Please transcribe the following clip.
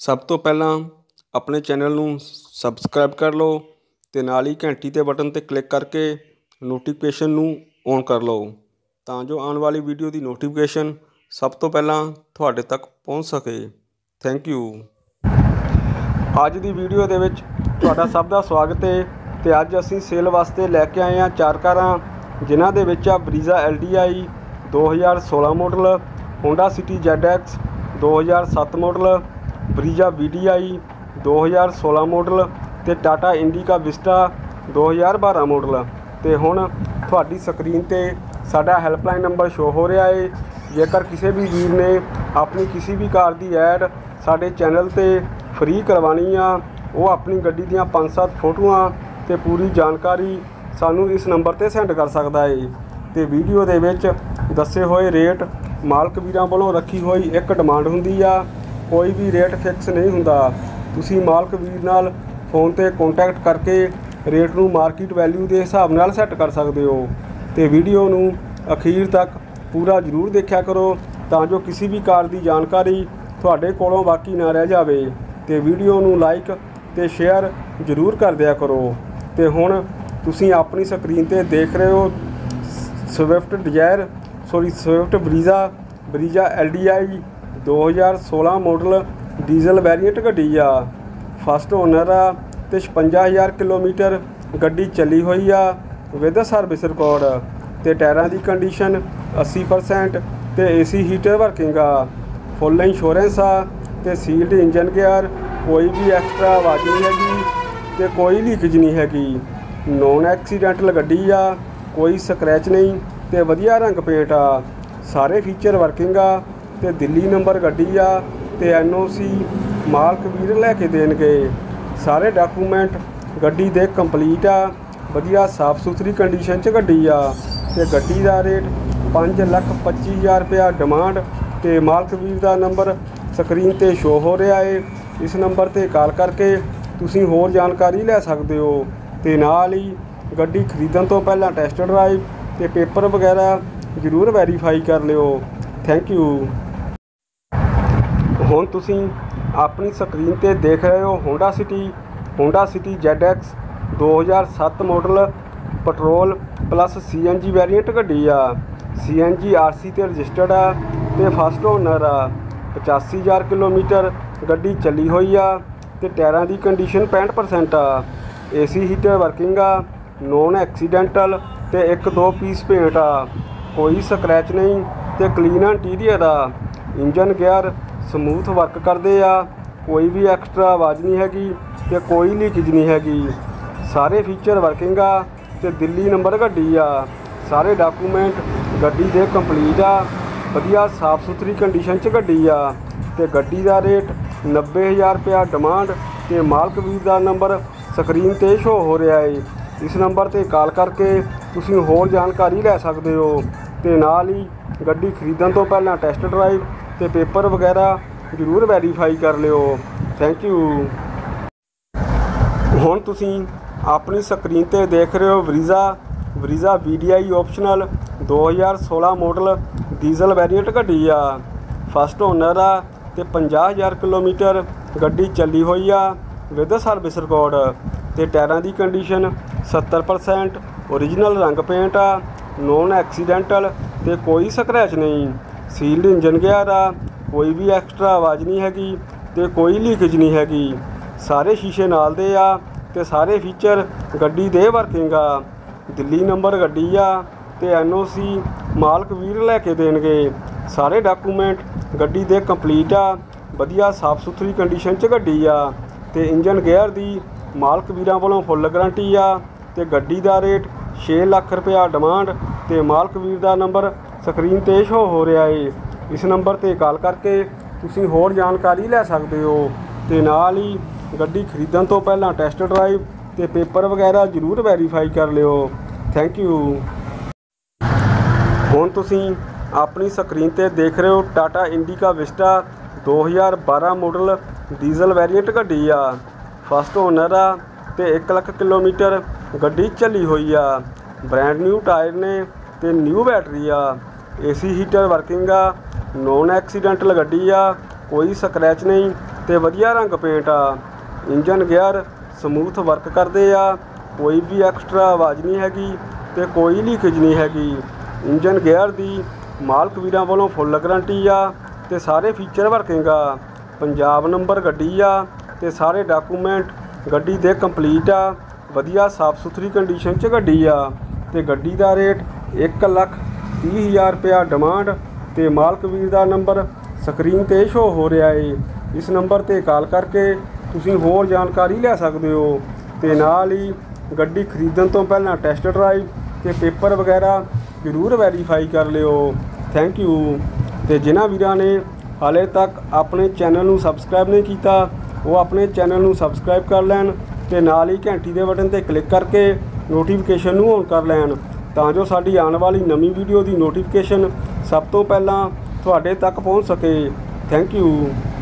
सब तो पहला अपने चैनल नूं सबसक्राइब कर लो ते नाल ही घंटी के बटन ते क्लिक करके नोटिफिकेशन नूं ऑन कर लो तां जो आने वाली वीडियो की नोटिफिकेशन सब तो पहला तुहाडे तक पहुँच सके। Thank you. अज की वीडियो दे विच तुहाडा सब का स्वागत है। तो अज असीं सेल वास्ते लैके आए हैं 4 कारां जिन्हां दे विच आ Brezza LDI 2016 model, Honda City ZX 2007 model, Brezza VDI 2016 model ते टाटा इंडिका विस्टा 2012 मॉडल। तो हुण तुहाडी स्क्रीन ते साडा हैल्पलाइन नंबर शो हो रहा है। जेकर किसी भी वीर ने अपनी किसी भी कार की ऐड साडे चैनल ते फ्री करवानी आ, वो अपनी गड्डी दीयां 5-7 फोटोआं ते पूरी जानकारी सानू इस नंबर ते सेंड कर सकता है। तो वीडियो दे विच दस्से हुए रेट मालक वीरां वालों रखी हुई एक डिमांड हुंदी आ, कोई भी रेट फिक्स नहीं हुंदा। तुसीं मालक वीर नाल फोन ते कॉन्टैक्ट करके रेट नूं मार्केट वैल्यू के हिसाब नाल सैट कर सकते हो। तो वीडियो नूं अखीर तक पूरा जरूर देखा करो तां जो किसी भी कार की जानकारी तुहाडे कोलों बाकी ना रह जाए। तो वीडियो नूं लाइक ते शेयर जरूर कर दिया करो। तो हुण तुसीं अपनी स्क्रीन ते देख रहे हो Swift Brezza LDI 2016 model diesel variant गड्डी आ। फस्ट ओनर आ ते 56,000 किलोमीटर गड्डी चली हुई आ विद सर्विस रिकॉर्ड। तो टायरां की कंडीशन 80% ते AC हीटर वर्किंग आ, फुल इंश्योरेंस आ ते सील्ड इंजन गियर, कोई भी एक्स्ट्रा आवाज़ नहीं हैगी ते कोई लीकेज नहीं हैगी। नॉन एक्सीडेंटल गड्डी आ, कोई स्क्रैच नहीं ते वधिया रंग पेंट आ, सारे फीचर वर्किंग आ ते दिल्ली नंबर गड्डी आ ते NOC मालक वीर लैके देणगे। सारे डॉकूमेंट गड्डी दे कंप्लीट आ, वधिया साफ सुथरी कंडीशन च गड्डी आ। ते गड्डी का रेट 5,25,000 रुपया डिमांड। तो मालक वीर का नंबर स्क्रीन ते शो हो रहा है, इस नंबर ते कॉल करके तुसीं होर जानकारी लै सकते हो। तो नाल ही गड्डी खरीदण तो पहला टेस्ट ड्राइव ते पेपर वगैरह जरूर वैरीफाई कर लियो। Thank you. हुण तुसीं अपनी स्क्रीन ते देख रहे हो Honda City ZX 2007 model petrol plus CNG variant गड्डी आ। CNG RC ते रजिस्टर्ड आ ते फस्ट ओनर आ। 85,000 किलोमीटर गड्डी चली हुई आ ते टायरां की कंडीशन 65% आ। AC हीटर वर्किंग आ, नॉन एक्सीडेंटल ते 1-2 पीस पेंट आ, कोई स्क्रैच नहीं ते क्लीन इंटीरियर आ। इंजन गियर समूथ वर्क करते आ, कोई भी एक्स्ट्रा आवाज़ नहीं हैगी ते कोई लीकेज नहीं हैगी। सारे फीचर वर्किंग आ ते दिल्ली नंबर गड्डी आ। सारे डॉकूमेंट गड्डी दे कंप्लीट आ, वधिया साफ सुथरी कंडीशन च गड्डी आ। ते गड्डी का रेट 90,000 रुपया डिमांड। ते मालक वीर का नंबर स्क्रीन ते शो हो रहा है, इस नंबर ते कॉल करके तुसीं होर जानकारी लै सकते हो। तो नाल ही गड्डी खरीदण तो पहला टेस्ट ड्राइव ते पेपर वगैरह जरूर वैरीफाई कर लियो। Thank you. हुण तुसीं अपनी स्क्रीन ते देख रहे हो Brezza VDI optional 2016 model diesel variant गड्डी आ। फस्ट ओनर आ ते 50,000 किलोमीटर गड्डी चली हुई आ विद सर्विस रिकॉर्ड। तो टायरां की कंडीशन 70% ओरिजिनल रंग पेंट आ, नॉन एक्सीडेंटल ते कोई स्क्रैच नहीं। सील्ड इंजन गियर आ, कोई भी एक्स्ट्रा आवाज़ नहीं हैगी ते कोई लीकेज नहीं हैगी। सारे शीशे नाल दे आ ते सारे फीचर गड्डी दे वर्किंग आ। दिल्ली नंबर गड्डी आ ते NOC मालक वीर लैके देणगे। सारे डॉकूमेंट गड्डी दे कंप्लीट आ, वधिया साफ सुथरी कंडीशन च गड्डी आ। तो इंजन गियर दी मालक वीरां वालों फुल गारंटी आ। तो गड्डी का रेट 6 लाख रुपया डिमांड। तो मालक वीर का नंबर स्क्रीन ते शो हो रहा है, इस नंबर ते कॉल करके तुसीं होर जानकारी लै सकते हो। तो नाल ही गड्डी खरीदण तो पहला टेस्ट ड्राइव ते पेपर वगैरह जरूर वैरीफाई कर लियो। Thank you. हुण तुसीं अपनी स्क्रीन ते देख रहे हो Tata Indica Vista 2012 model diesel variant गड्डी आ। फस्ट ओनर आ ते 1 लाख किलोमीटर गड्डी चली हुई आ। ब्रांड न्यू टायर ने ते न्यू बैटरी आ। AC हीटर वर्किंग आ, नॉन एक्सीडेंटल गड्डी आ, कोई स्क्रैच नहीं ਤੇ ਵਧੀਆ ਰੰਗ ਪੇਂਟ ਆ। ਇੰਜਨ ਗੇਅਰ ਸਮੂਥ वर्क करते आ, कोई भी एक्स्ट्रा आवाज़ नहीं हैगी ते कोई लीकेज नहीं हैगी। इंजन गेयर दी मालक वीरां वालों फुल गारंटी आ ते सारे फीचर वर्किंग आ। पंजाब नंबर गड्डी आ ते सारे डॉकूमेंट गड्डी दे कंप्लीट आ। वधिया साफ सुथरी कंडीशन च गड्डी आ ते गड्डी दा रेट 1,30,000 रुपया डिमांड ते मालक वीर दा नंबर स्क्रीन ते शो हो रहा है। इस नंबर ते कॉल करके तुसीं होर जानकारी लै सकदे हो ते नाल ही गड्डी खरीदण तो पहलां टेस्ट ड्राइव ते पेपर वगैरह जरूर वैरीफाई कर लिओ। Thank you. ते जिन्हां वीरां ने हाले तक अपने चैनल नूं सबसक्राइब नहीं कीता वो अपने चैनल नूं सबसक्राइब कर लैण ते नाल ही घंटी दे बटन ते क्लिक करके नोटिफिकेशन नूं ऑन कर लैण तां जो साडी आउण वाली नवीं वीडियो दी नोटिफिकेशन सब तो पहलां तुहाडे तक पहुँच सके। Thank you.